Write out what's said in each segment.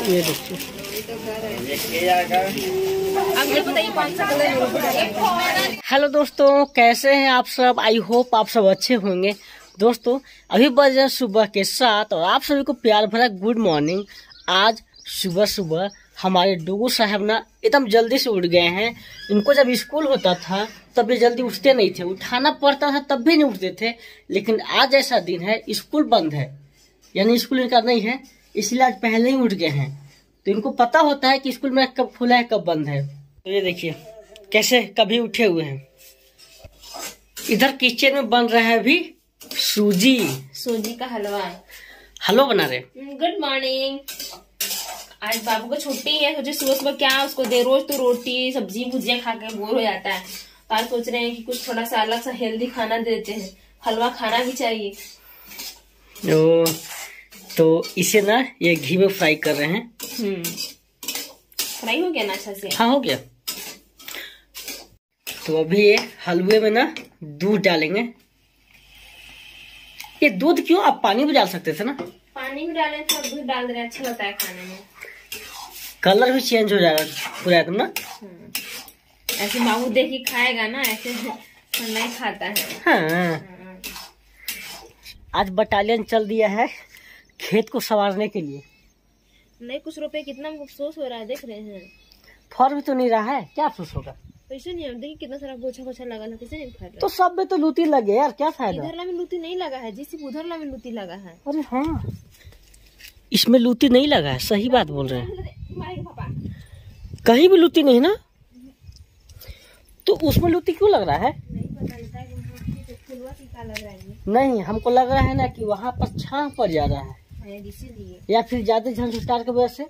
ये देखिए, हेलो दोस्तों, कैसे हैं आप सब। आई होप आप सब अच्छे होंगे। दोस्तों अभी बजे सुबह के 7 और आप सभी को प्यार भरा गुड मॉर्निंग। आज सुबह सुबह हमारे डोगू साहब ना एकदम जल्दी से उठ गए हैं। इनको जब स्कूल होता था तब ये जल्दी उठते नहीं थे, उठाना पड़ता था तब भी नहीं उठते थे। लेकिन आज ऐसा दिन है, स्कूल बंद है, यानी स्कूल इनका नहीं है, इसलिए आज पहले ही उठ गए हैं। तो इनको पता होता है कि स्कूल में कब खुला है कब बंद है। तो ये देखिए कैसे कभी उठे हुए हैं। इधर किचन में बन रहा है अभी सूजी का हलवा बना रहे। Good morning. आज बाबू को छुट्टी है, सोचे सुबह सुबह क्या उसको दे। रोज तो रोटी सब्जी भुजिया खा के बोर हो जाता है। तो आज सोच रहे हैं कि कुछ थोड़ा सा अलग सा हेल्दी खाना देते हैं। हलवा खाना भी चाहिए। तो इसे ना ये घी में फ्राई कर रहे हैं। फ्राई हो गया ना अच्छा से? हाँ हो गया। तो अभी ये हलवे में ना दूध डालेंगे। ये दूध क्यों, आप पानी भी डाल सकते थे ना। पानी भी डालें तो दूध डाल रहे, अच्छा लगता है खाने में। कलर भी चेंज हो जाएगा पूरा एकदम ना। ऐसे बाबू देख के खाएगा ना, ऐसे नहीं खाता है। हाँ। आज बटालियन चल दिया है खेत को संवारने के लिए। नहीं कुछ रुपए कितना अफसोस हो रहा है, देख रहे हैं। फर भी तो नहीं रहा है, क्या अफसोस होगा। पैसे नहीं, देखिए कितना सारा गोछा लगा है, कैसे नहीं फर रहा। तो सब में तो लूटी लगे यार, क्या फायदा। इधर में लूटी नहीं लगा है, जिस उधर में लूटी लगा है। अरे हाँ, इसमें लूटी नहीं लगा है, सही बात बोल रहे हैं। कहीं भी लूटी नहीं ना, तो उसमें लूटी क्यों लग रहा है। नहीं, हमको लग रहा है ना कि वहाँ पर छांव पड़ जा रहा है, या फिर ज्यादा झंझुटार की वजह से,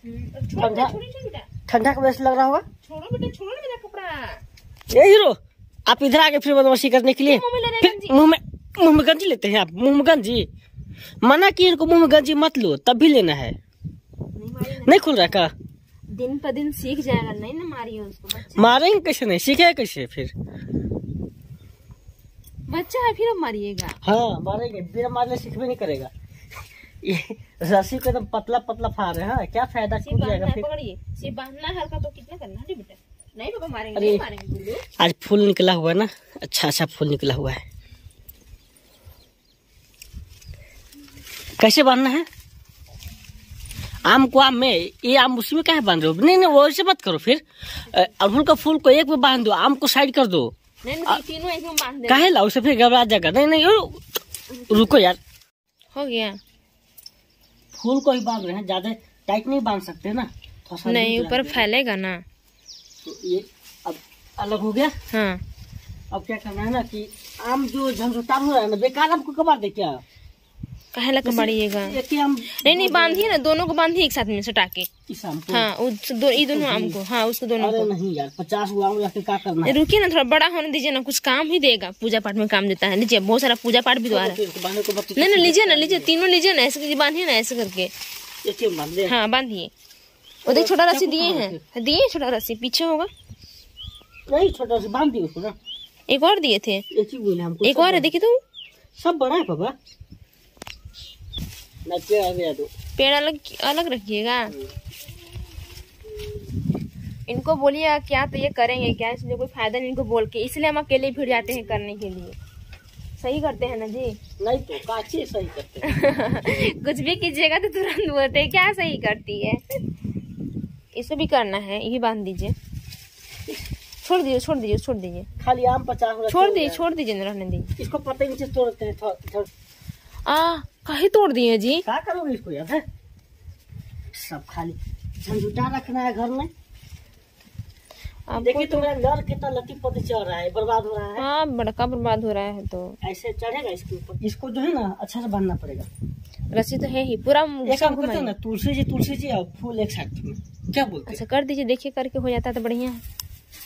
ठंडा की वजह से लग रहा होगा। छोड़ो बेटा, छोड़ो मेरा कपड़ा। ये हीरो, आप इधर आगे फिर बदमाशी करने के लिए मुंह में गंजी लेते हैं आप। मुंह में गंजी मना कि इनको मुंह में गंजी मत लो, तब भी लेना है। नहीं खुल रहा का, दिन पर दिन सीख जाएगा। नहीं ना मारिए उसको। मारेंगे कैसे, नहीं सीखेगा कैसे, फिर बच्चा है फिर अब मारिएगा। हाँ मारेंगे, बिना मारने सीखवे नहीं करेगा। ये रस्सी को एकदम पतला पतला फाड़ रहे हैं, क्या फायदा, टूट जाएगा फिर। पकड़िए, बांधना है हल्का तो कितना करना है बेटा। नहीं पापा मारेंगे, नहीं मारेंगे। आज फूल निकला हुआ है ना, अच्छा फूल निकला हुआ है। कैसे बांधना है आम को? आम में ये आम उसी में क्या बांध रहे हो। नहीं वो ऐसे मत करो। फिर अड़हुल का फूल को एक में बांध दो, आम को साइड कर दो। नहीं तीनों एक में बांध दे। काहे लाओ, उसे फिर घबरा जाएगा। नहीं रुको यार, हो गया। फूल को ही बांध रहे हैं, ज्यादा टाइट नहीं बांध सकते ना, थोड़ा नहीं ऊपर फैलेगा ना। तो ये अब अलग हो गया। हाँ। अब क्या करना है ना कि आम जो झंझुटार हो रहा है ना, बेकार आम को कबाड़ दे। क्या कहे लग मारिएगा। नहीं बांधिए ना, दोनों को बांधिए एक साथ में सटा के। हाँ दोनों आम को। हाँ उसको दोनों को। नहीं यार 50 आम रख के क्या करना है। रुकिए ना, थोड़ा बड़ा होने दीजिए ना, कुछ काम ही देगा। पूजा पाठ में काम देता है। लीजिए, बहुत सारा पूजा पाठ भी द्वारा। नहीं लीजिए ना, लीजिए तीनों लीजिए ना, ऐसे बांधिए ना, ऐसे करके। हाँ बांधिए। वो देख छोटा रस्सी दिए हैं, दिए छोटा रस्सी पीछे होगा। नहीं छोटा रस्सी बांध दिए उसको ना। एक और दिए थे, एक और है, देखिए तो सब बड़ा है पापा। पेड़ अलग अलग रखिएगा। इनको बोलिए क्या तो ये करेंगे क्या, इसलिए कोई फायदा नहीं इनको बोल के, इसलिए हम अकेले भिड़ जाते हैं करने के लिए। सही करते हैं ना जी। नहीं तो काची सही करते हैं। कुछ भी कीजिएगा तो तुरंत बोलते हैं क्या सही करती है। इसे भी करना है, ये बांध दीजिए। छोड़ दीजिए। खाली आम 50 छोड़ दीजिए रहने दीजिए। इसको पता ही नहीं तोड़ते हैं। कहीं तोड़ दिए जी। क्या करोगे इसको यार, है सब खाली झंझुटा रखना है घर में। देखिए तुम्हारा घर कितना लती पति चढ़ रहा है, बर्बाद हो रहा है। हाँ बड़का बर्बाद हो रहा है। तो ऐसे चढ़ेगा इसके ऊपर, इसको जो है ना अच्छा से बांधना पड़ेगा। रस्सी तो है ही पूरा। एक काम करते हैं ना, तुलसी जी और फूल एक साथ में, क्या बोलते हैं। अच्छा कर दीजिए, देखिए करके हो जाता है तो बढ़िया है।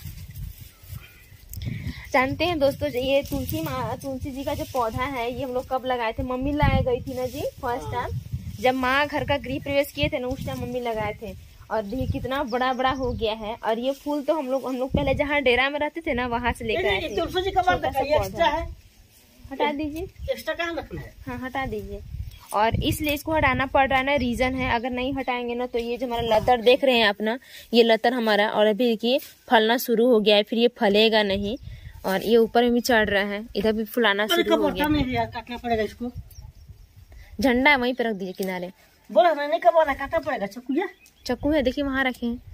जानते हैं दोस्तों, ये तुलसी जी का जो पौधा है, ये हम लोग कब लगाए थे, मम्मी लगाई गई थी ना जी फर्स्ट टाइम। जब माँ घर का गृह प्रवेश किए थे ना, उस टाइम मम्मी लगाए थे। और देखिए कितना बड़ा बड़ा हो गया है। और ये फूल तो हम लोग पहले जहाँ डेरा में रहते थे ना, वहाँ से लेकर आए थे। तुलसी जी का एक्स्ट्रा है, हटा दीजिए। एक्स्ट्रा कहाँ रखना है। हाँ हटा दीजिए। और इसलिए इसको हटाना पड़ रहा है ना, रीजन है। अगर नहीं हटाएंगे ना तो ये जो हमारा लतर देख रहे हैं अपना, ये लतर हमारा, और अभी देखिए फलना शुरू हो गया है, फिर ये फलेगा नहीं, और ये ऊपर में भी चढ़ रहा है, इधर भी फुलाना शुरू हो गया। काटना पड़ेगा इसको, झंडा है वहीं पे रख दीजिए किनारे। बोला मैंने कब बोला काटना पड़ेगा, चाकू है देखिए वहां रखे हैं।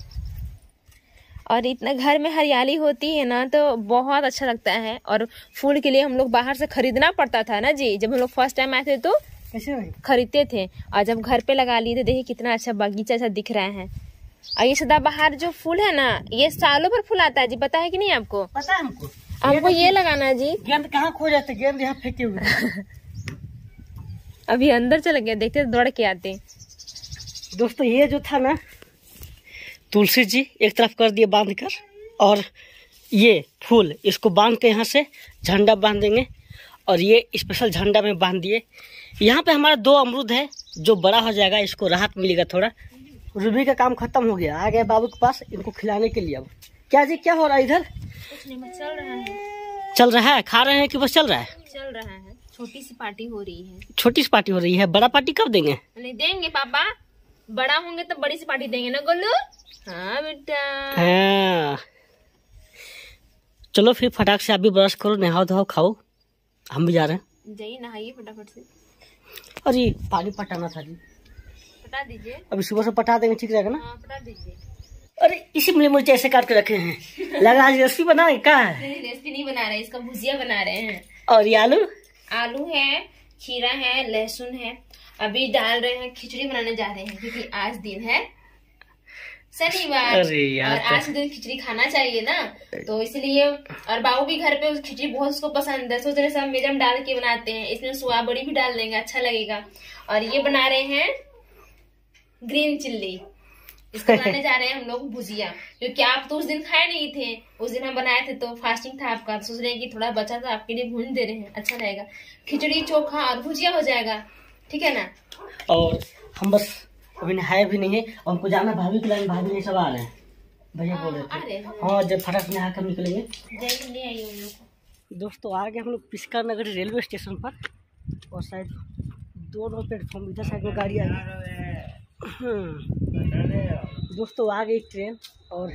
और इतना घर में हरियाली होती है ना तो बहुत अच्छा लगता है। और फूल के लिए हम लोग बाहर से खरीदना पड़ता था ना जी, जब हम लोग फर्स्ट टाइम आए थे तो कैसे खरीदते थे, और जब घर पे लगा लिए थे देखिए कितना अच्छा बगीचा सा दिख रहा है। और ये सदाबहार जो फूल है ना, ये सालों भर फूल आता है जी, पता है कि नहीं आपको? पता है हमको। हमको ये लगाना है जी। गेंद कहाँ खो जाते, गेंद यहाँ फेंके हुए। अभी अंदर चले गए, देखते दौड़ के आते। दोस्तों ये जो था ना, तुलसी जी एक तरफ कर दिए बांध कर, और ये फूल इसको बांध के यहाँ से झंडा बांध देंगे, और ये स्पेशल झंडा में बांध दिए। यहाँ पे हमारा 2 अमरूद है जो बड़ा हो जाएगा, इसको राहत मिलेगा थोड़ा। रूबी का काम खत्म हो गया, आ गए बाबू के पास इनको खिलाने के लिए। अब क्या जी क्या हो रहा है इधर? कुछ नहीं, चल रहा है। चल रहा है? खा रहे हैं कि बस चल रहा है? चल रहा है, छोटी सी पार्टी हो रही है। छोटी सी पार्टी हो रही है, बड़ा पार्टी कब देंगे? नहीं देंगे पापा, बड़ा होंगे तो बड़ी सी पार्टी देंगे ना गोलू। हाँ बेटा। हाँ चलो फिर फटाक से आप भी ब्रश करो, नहाओ धोओ, खाओ, हम भी जा रहे हैं। जाइए नहाइए फटाफट से। अरे पानी पटाना था जी। पटा दीजिए, अभी सुबह से पटा देंगे, ठीक रहेगा ना? हाँ पटा दीजिए। अरे इसी मिले मुझे ऐसे काट के रखे हैं, लगा आज रेसिपी बनाए क्या है? नहीं रेसिपी नहीं बना रहे, इसका भुजिया बना रहे हैं। और ये आलू है, खीरा है, लहसुन है। अभी डाल रहे हैं, खिचड़ी बनाने जा रहे हैं क्योंकि आज दिन है शनिवार, और आज दिन खिचड़ी खाना चाहिए ना, तो इसलिए। और बाबू भी घर पे उस खिचड़ी बहुत उसको पसंद है, सोच रहे सब मिर्च डाल के बनाते हैं, इसमें सोया बड़ी भी डाल देंगे, अच्छा लगेगा। और ये बना रहे हैं ग्रीन चिल्ली, इसको बनाने जा रहे हैं हम लोग भुजिया, क्योंकि आप तो उस दिन खाए नहीं थे, उस दिन हम बनाए थे तो फास्टिंग था आपका, तो सोच रहे हैं कि थोड़ा बचा तो आपके लिए भून दे रहे हैं, अच्छा रहेगा। खिचड़ी चोखा और भुजिया हो जाएगा, ठीक है ना? और हम बस अभी नहाए भी नहीं है, और हमको जाना भाभी के लाइन, भाभी नहीं सब आ रहे हैं, भैया बोल रहे थे। हाँ जब फटाक नहा कर निकलेंगे। ले आइए हम लोग। दोस्तों आ गए हम लोग पिस्का नगर रेलवे स्टेशन पर, और शायद 2 प्लेटफॉर्म इधर साइड में गाड़ी आ गई। दोस्तों आ गई ट्रेन, और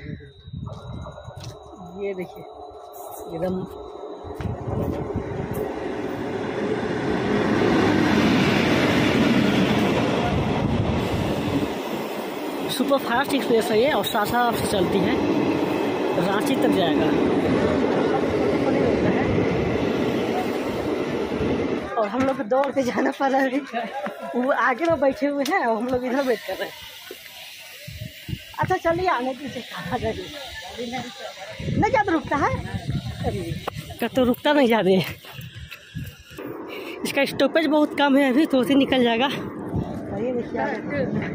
ये देखिए एकदम सुपर फास्ट एक्सप्रेस है ये, और सासाराम से चलती है, रांची तक जाएगा। और हम लोग को दौड़ के जाना पड़ रहा है, वो आगे में बैठे हुए हैं और हम लोग इधर वेट कर रहे हैं। अच्छा चलिए आने दीजिए, कहाँ जाइए नहीं ज़्यादा रुकता है, अरे तो रुकता नहीं ज़्यादा, इसका स्टॉपेज बहुत कम है, अभी तो उसे निकल जाएगा। ये देखिए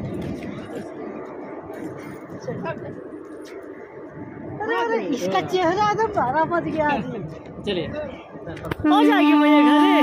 अरे इसका चेहरा एकदम बारा बच गया। चलिए हो जाएगी भैया घरे,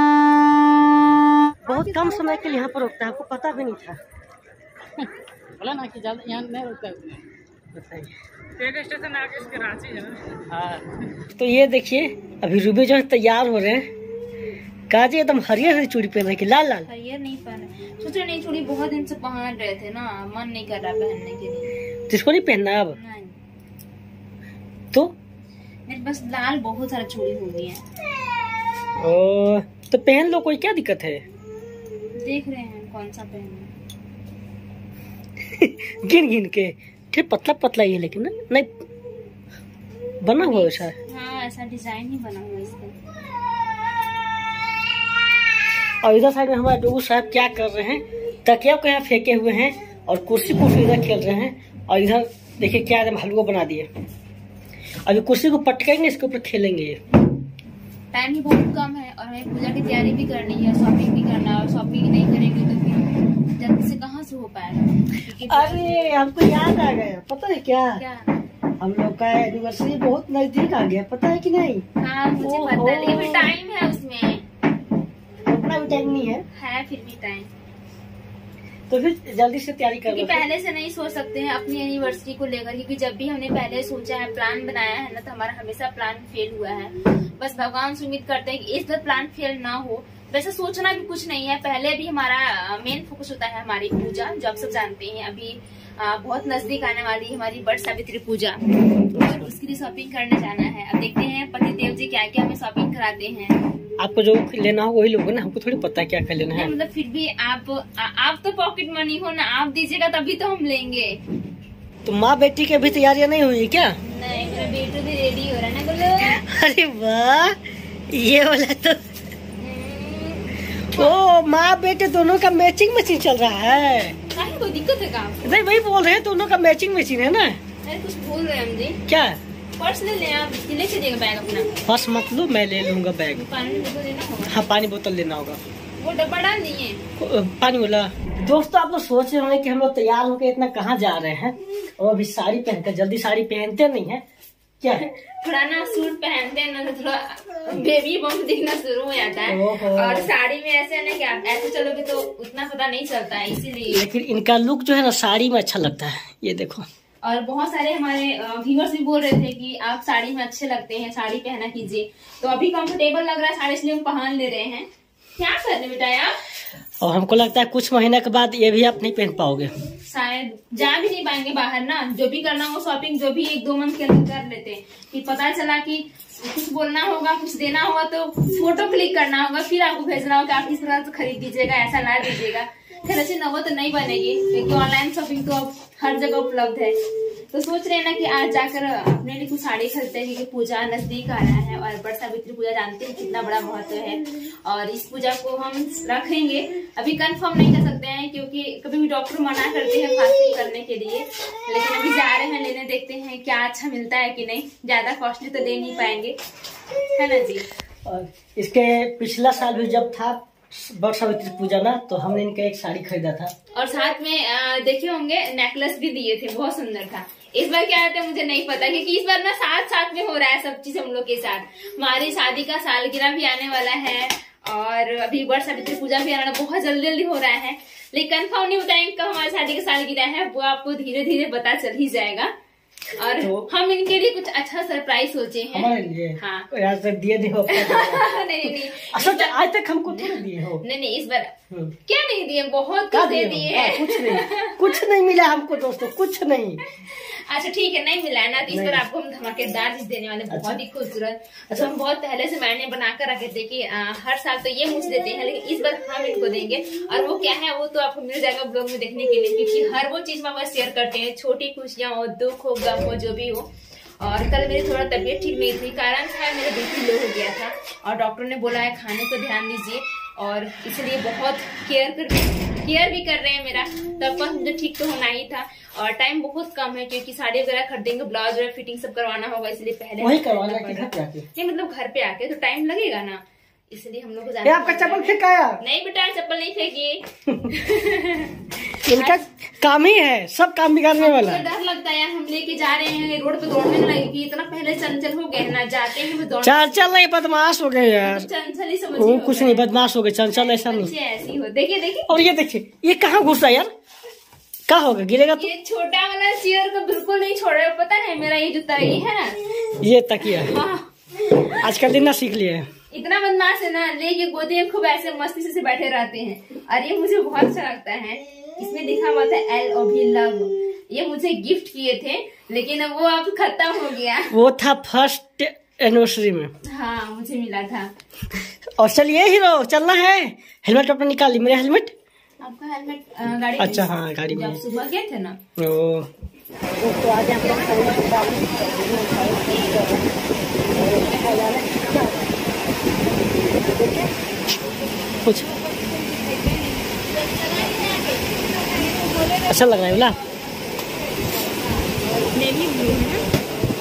बहुत कम समय के लिए यहाँ पर रुकता है, आपको पता भी नहीं था। बोला ना कि ज्यादा यहाँ नहीं रुकता है। बताइए स्टेशन आगे इसके रांची है ना। हाँ तो ये देखिए अभी रूबी जो है तैयार हो रहे हैं, काजी एकदम हरियर हरी चूड़ी पहन रही, लाल लाल। हरियर नहीं पहन रहे, सोच रहे नहीं, चूड़ी बहुत दिन से पहन रहे थे ना, मन नहीं कर रहा पहनने के लिए। जिसको नहीं पहनना अब नहीं। तो मेरे पास लाल बहुत सारा चूड़ी हो गई है। ओ तो पहन लो, कोई क्या दिक्कत है? देख रहे हैं कौन सा पहनना। गिन गिन के, ठीक पतला पतला ही है, लेकिन नहीं बना हुआ ऐसा। हाँ ऐसा डिजाइन ही बना हुआ इसका। और इधर साइड में हमारे डोगू साहब क्या कर रहे हैं, तकिया को यहाँ फेंके हुए हैं, और कुर्सी इधर खेल रहे हैं। और इधर देखिए क्या एकदम हलवा बना दिए, अभी कुर्सी को पटकेंगे, इसके ऊपर खेलेंगे। टाइम ही बहुत कम है, और हमें पूजा की तैयारी भी करनी है, शॉपिंग भी करना है, और शॉपिंग नहीं करेंगे तो फिर जल्दी से कहाँ से हो पाएगा। अरे हमको याद आ गया, पता है क्या, हम लोग का एनिवर्सरी बहुत नजदीक आ गया, पता है कि नहीं? हाँ मुझे पता है, लेकिन टाइम है उसमें, उतना भी टाइम नहीं है फिर भी टाइम, तो फिर जल्दी से तैयारी कर लो। पहले से नहीं सोच सकते हैं अपनी एनिवर्सरी को लेकर, क्योंकि जब भी हमने पहले सोचा है, प्लान बनाया है ना, तो हमारा हमेशा प्लान फेल हुआ है। बस भगवान से उम्मीद करते हैं कि इस बार प्लान फेल ना हो, वैसे सोचना भी कुछ नहीं है, पहले भी हमारा मेन फोकस होता है हमारी पूजा, जो आप सब जानते हैं। अभी बहुत नजदीक आने वाली है हमारी बट सावित्री पूजा, और उसके लिए शॉपिंग करने जाना है। अब देखते हैं पति देव जी क्या क्या हमें शॉपिंग कराते हैं। आपको जो लेना हो वही लोगे ना, हमको थोड़ी पता है क्या क्या लेना है। मतलब फिर भी आप तो पॉकेट मनी हो ना, आप दीजिएगा तभी तो हम लेंगे। तो माँ बेटी की अभी तैयारियां नहीं हुई क्या? नहीं, मेरा बेटा भी रेडी हो रहा है ना गुल्लू। अरे वाह, ये वाला तो ओ माँ बेटे दोनों का मैचिंग मशीन चल रहा है। कोई दिक्कत है का? नहीं वही बोल रहे हैं, दोनों का मैचिंग मशीन है ना। अरे कुछ भूल रहे हैं हम जी। क्या? पर्स ले लें आप, ले चलिएगा बैग अपना। पर्स मत लो, मैं ले लूंगा बैग। पानी बोतल लेना होगा। हाँ पानी बोतल लेना होगा। वो डब्बा डाल दिए पानी वाला। दोस्तों आप लोग सोच रहे होंगे कि हम लोग तैयार होकर इतना कहाँ जा रहे हैं, और अभी साड़ी पहनकर, जल्दी साड़ी पहनते नहीं है क्या है? थोड़ा ना सूट पहनते हैं ना तो थोड़ा बेबी बम दिखना शुरू हो जाता है। और साड़ी में ऐसे ना, क्या ऐसे चलोगे तो उतना पता नहीं चलता है, इसीलिए। लेकिन इनका लुक जो है ना साड़ी में अच्छा लगता है, ये देखो। और बहुत सारे हमारे व्यूअर्स भी बोल रहे थे कि आप साड़ी में अच्छे लगते हैं, साड़ी पहना कीजिए। तो अभी कंफर्टेबल लग रहा है साड़ी, इसलिए हम पहन ले रहे हैं। क्या करने बेटा यार? और हमको लगता है कुछ महीने के बाद ये भी आप नहीं पहन पाओगे, शायद जा भी नहीं पाएंगे बाहर ना। जो भी करना हो शॉपिंग, जो भी 1-2 मंथ के अंदर कर लेते हैं, कि पता चला कि कुछ बोलना होगा, कुछ देना होगा तो फोटो क्लिक करना होगा, फिर आपको भेजना होगा आप इस तरह से खरीद दीजिएगा, ऐसा ला दीजिएगा। फिर ऐसे नौबत तो नहीं बनेगी, क्योंकि ऑनलाइन शॉपिंग तो अब हर जगह उपलब्ध है। तो सोच रहे हैं ना कि आज जाकर अपने लिए कुछ साड़ी खरीदते हैं, क्योंकि पूजा नजदीक आ रहा है। और बट सावित्री पूजा जानते हैं कितना बड़ा महत्व है, और इस पूजा को हम रखेंगे। अभी कंफर्म नहीं कर सकते हैं, क्योंकि कभी भी डॉक्टर मना करते हैं फास्टिंग करने के लिए, लेकिन अभी जा रहे हैं लेने, देखते हैं क्या अच्छा मिलता है कि नहीं। ज्यादा कॉस्टली तो ले नहीं पाएंगे, है ना जी। और इसके पिछला साल भी जब था बट सावित्री पूजा ना, तो हमने इनका एक साड़ी खरीदा था, और साथ में देखे होंगे नेकलेस भी दिए थे, बहुत सुंदर था। इस बार क्या है मुझे नहीं पता, क्योंकि इस बार ना साथ में हो रहा है सब चीज हम लोग के साथ। हमारी शादी का सालगिरह भी आने वाला है, और अभी बट सावित्री पूजा भी आना बहुत जल्दी हो रहा है। लेकिन कंफर्म नहीं बताएंगे कब हमारी शादी का सालगिरह है, वो आपको धीरे धीरे पता चल ही जाएगा। और तो हम इनके लिए कुछ अच्छा सरप्राइज सोचे हैं हमारे लिए। हाँ यार से दिए नहीं हो नहीं अच्छा, आज तक हमको थोड़ा दिए हो। नहीं इस बार क्या नहीं दिए, बहुत कुछ दे दिए हैं। कुछ नहीं मिला हमको दोस्तों, कुछ नहीं। अच्छा ठीक है, नहीं मिला है ना, तो इस बार आपको हम धमाकेदार चीज देने वाले, बहुत ही खूबसूरत। अच्छा हम बहुत पहले से मैंने बनाकर रखे थे कि हर साल तो ये मुझे देते हैं, लेकिन इस बार हम इनको देंगे। और वो क्या है वो तो आपको मिल जाएगा ब्लॉग में देखने के लिए, क्योंकि हर वो चीज हम शेयर करते हैं, छोटी खुशियां हो, दुख हो, गम हो, जो भी हो। और कल मेरी थोड़ा तबीयत ठीक नहीं थी, कारण था मेरा बीपी लो हो गया था, और डॉक्टर ने बोला है खाने को ध्यान दीजिए, और इसलिए बहुत केयर भी कर रहे हैं मेरा। तब पर मुझे ठीक तो होना ही था, और टाइम बहुत कम है, क्योंकि साड़ी वगैरह खरीदेंगे, ब्लाउज वगैरह फिटिंग सब करवाना होगा, इसलिए पहले वही करवाना है घर पे आके। नहीं मतलब घर पे आके तो टाइम लगेगा ना, इसलिए हम लोग को जाना। आपका चप्पल फेंकाया? नहीं बेटा चप्पल नहीं फेंकी। इनका काम ही है सब काम बिगाड़ने वाला। डर लगता है यार, हम लेके जा रहे हैं रोड पे दौड़ने लगेगी, इतना पहले चंचल हो गए ना, जाते हैं चंचल नहीं बदमाश हो गए यार, चंचल ही समझ वो कुछ नहीं, बदमाश हो गए, चंचल ऐसा नहीं। ऐसी हो, देखिए और ये देखिए ये कहाँ घुसा यार, क्या होगा, गिरेगा तो। ये छोटा वाला चेयर को बिल्कुल नहीं छोड़ रहे, पता है मेरा ये जूता ये है ना, ये तकिया आजकल दिन ना सीख लिए, इतना बदमाश है ना, लेके गोदी में खूब ऐसे मस्ती से बैठे रहते हैं। और ये मुझे बहुत अच्छा लगता है, इसमें लिखा हुआ था LOV लव, ये मुझे गिफ्ट किए थे, लेकिन वो अब खत्म हो गया। वो था फर्स्ट एनिवर्सरी में, हाँ मुझे मिला था। और चलिए हीरो चलना है, हेलमेट अपना निकाल ली, मेरा हेलमेट। आपका हेलमेट गाड़ी? अच्छा हाँ गाड़ी में, सुबह गए थे ना। ओ तो आज कुछ अच्छा लग रहा है बोला। नेवी ब्लू है ना,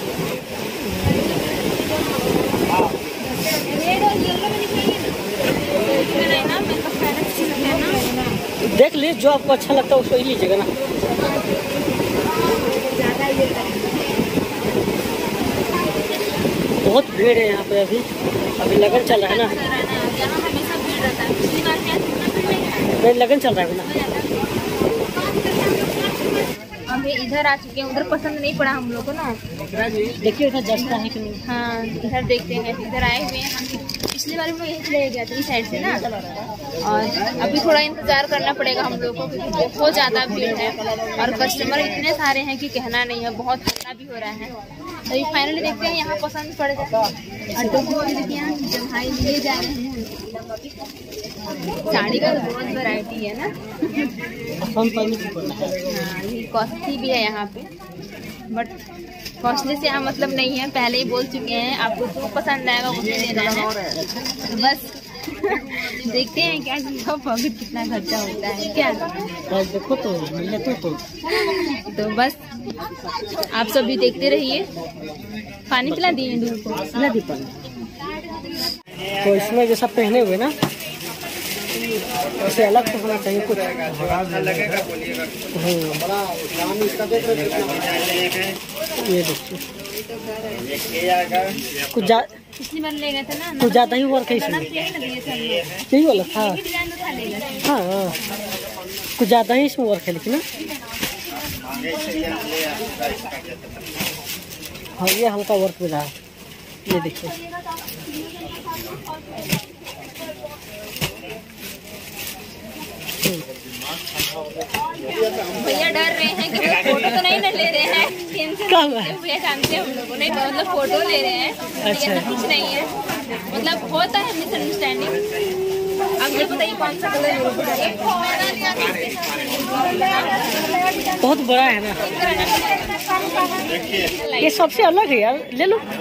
रेड और येलो में दिखाइए ना, देख ली जो आपको अच्छा लगता है उसको ही लीजिएगा ना। बहुत भीड़ है यहाँ पे, अभी लगन चल रहा है ना, लगन चल रहा है ना। अभी इधर आ चुके हैं, उधर पसंद नहीं पड़ा हम लोग को ना, देखिए उधर जचता है कि नहीं। हाँ इधर देखते हैं, इधर आए हुए हैं हम। पिछली बार भी यहीं से ले गया था इस साइड से ना, और अभी थोड़ा इंतजार करना पड़ेगा हम लोग को क्योंकि बहुत ज़्यादा भीड़ है और कस्टमर इतने सारे हैं कि कहना नहीं है, बहुत ठंडा भी हो रहा है। तो ये फाइनली देखते हैं यहाँ पसंद पड़ जाए। और देखिए जब भाई लिए जा रहे हैं, साड़ी का बहुत वैरायटी है ना। हाँ, ये कॉस्टली भी है यहाँ पे, बट कॉस्टली से यहाँ मतलब नहीं है, पहले ही बोल चुके हैं आपको जो पसंद आएगा उसे लेना है। तो बस देखते हैं क्या पॉकेट कितना खर्चा होता है क्या। देखो तो बस आप सब भी देखते रहिए। पानी पिला दिए दूध को, पिला दी पानी। तो इसमें जैसा पहने हुए ना इसे अलग तो होना चाहिए कुछ। ये देखिए कुछ पिछली बार ले गए थे ना, कुछ ज्यादा ही वर्क है इसमें, यही वाला था। हाँ कुछ ज्यादा ही इसमें वर्क है लेकिन ना। हाँ ये हल्का वर्क में रहा, ये देखिए। भैया डर रहे हैं कि फोटो तो नहीं ना ले रहे हैं, भैया जानते हैं हम लोग नहीं, मतलब फोटो ले रहे हैं। अच्छा कुछ नहीं है, मतलब होता है मिसअंडरस्टैंडिंग। अब ये बताइए कौन सा कलर बहुत बड़ा है ना, ये सबसे अलग है यार, ले लो।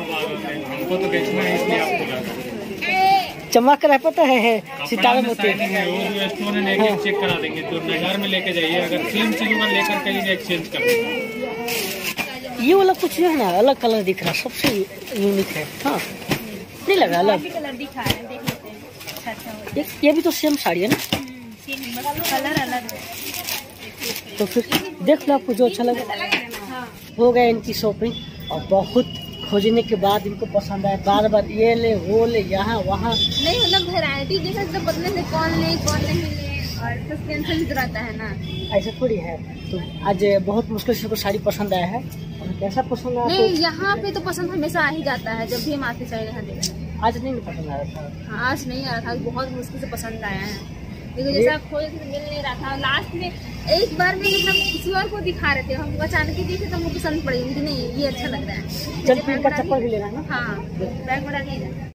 चमक रहा पता है सितारे मोती। चेक करा देंगे तो घर में लेके जाइए, अगर सेम चीज लेकर के एक्सचेंज कर देंगे। ये वाला कुछ जो है ना अलग कलर दिख रहा, सबसे यूनिक है। हाँ नहीं लगा अलग कलर दिखा रहे हैं, देख लेते हैं। ये भी तो सेम साड़ी है ना, कलर अलग है। तो फिर देख लो आपको जो अच्छा लगे। हो गया इनकी शॉपिंग और बहुत खोजने के बाद इनको पसंद आया, बार बार ये ले वो ले यहाँ वहाँ। नहीं मतलब वैरायटी देखा तो पता नहीं कौन ले कौन नहीं ले, और सस्पेंशन भी रहता है ना, ऐसा थोड़ी है। तो आज बहुत मुश्किल से साड़ी पसंद आया है, और कैसा पसंद आया? नहीं यहाँ पे तो पसंद हमेशा आ ही जाता है जब भी हम आते चले यहाँ देखने। आज नहीं पसंद आया था। हाँ आज नहीं आ रहा था, बहुत मुश्किल से पसंद आया है क्योंकि जैसा खोज मिल नहीं रहा था। लास्ट में एक बार में मतलब किसी और को दिखा रहे थे, हम अचानक ही देखे तो हमको पसंद पड़ी, नहीं ये अच्छा लग रहा है। चल फिर चप्पल भी लेना है ना। हाँ बैग में डालिए ना।